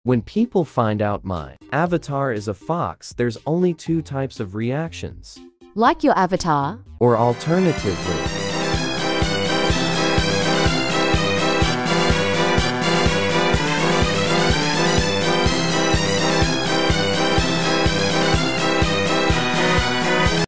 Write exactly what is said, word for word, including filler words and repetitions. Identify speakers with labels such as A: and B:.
A: When people find out my avatar is a fox, there's only two types of reactions.
B: Like your avatar?
A: Or alternatively,